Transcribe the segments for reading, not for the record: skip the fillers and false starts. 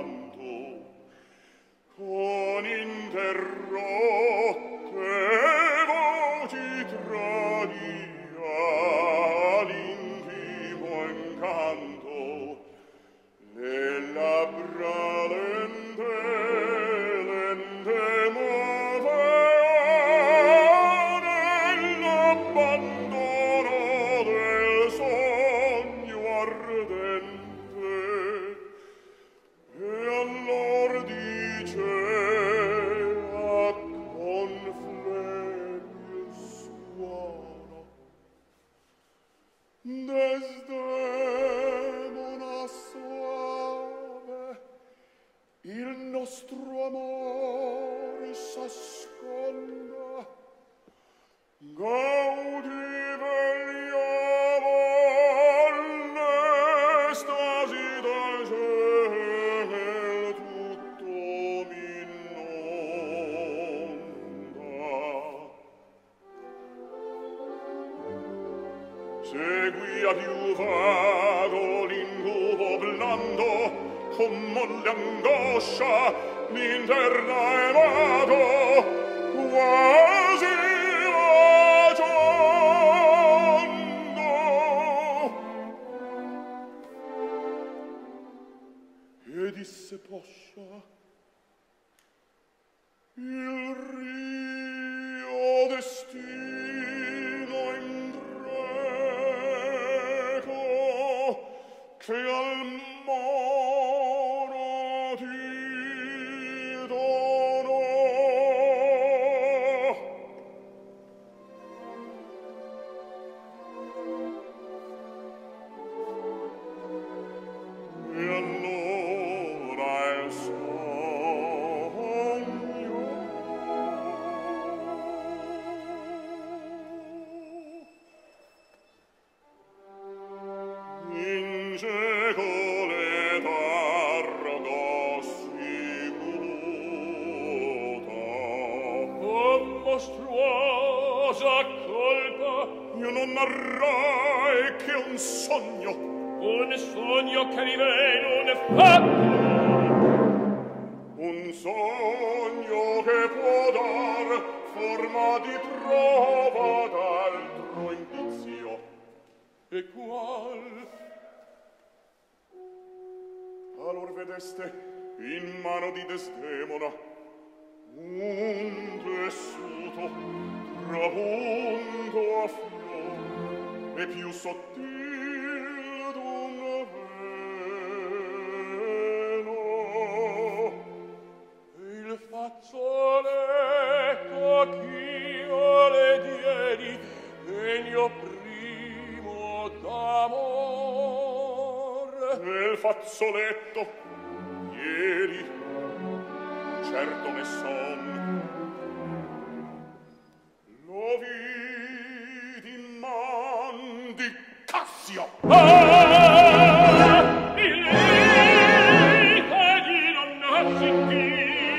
canto, con interrotte voci tradia l'intimo incanto, le labbra lente, lente muoveva nell'abbandono del sogno ardente. E allor dicea con flebile suono: Desdemona soave, il nostro amore s'asconda, gaudi vegliamo all'estasi del ciel tutto m'inonda. Seguia più vago l'incubo blando, con molle angoscia m'interna e vado, quasi vagiondo. E disse poscia: il rio destino indreco che al moro ti donò. E allora il sogno in cieco letargo siguta. Oh, mostruosa colpa! Io non narrai che un sogno che mi viene fatto, un sogno che può dar forma di prova d'altro indizio. E qual? Allor vedeste in mano di Desdemona un tessuto trapunto a fior e più sottil d'un velo, il fazzoletto ch'io le diedi degno primo d'amor. Il fazzoletto ieri certo ne son, lo vidi in man di Cassio. Il vita di non nascitio.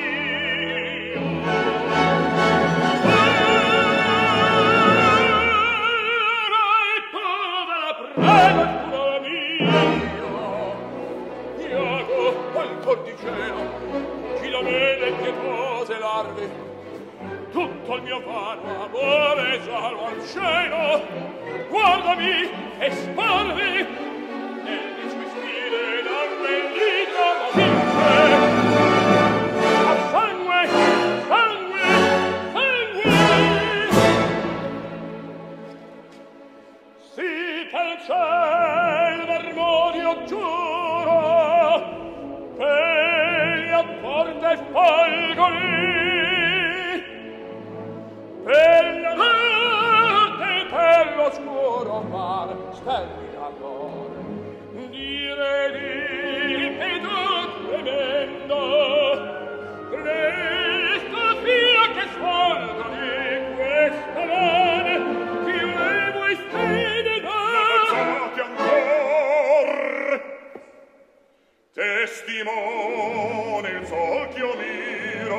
Tutto il mio vano amore giallo al cielo, guardami e sparvi nelle sue stile d'armellino movente. A sangue, sangue, sangue! Sì, pel ciel marmorio giuro, pegli a porte folgori, per la notte e per l'oscuro mar stermi d'amor. Dire di ripeto tremendo, presto fia che sfolgo di questa mane, che le vuoi stene da. Avanzate ancor, testimone il sol ch'io miro,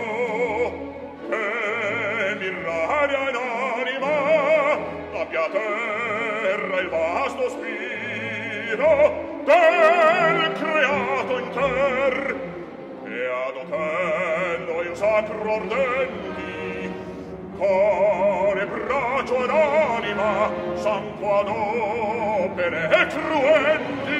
mirraria in anima, abbia terra il vasto spiro del creato inter, Fratello, io sacro ordendi, core, braccio ed anima, santo ad opere e cruenti,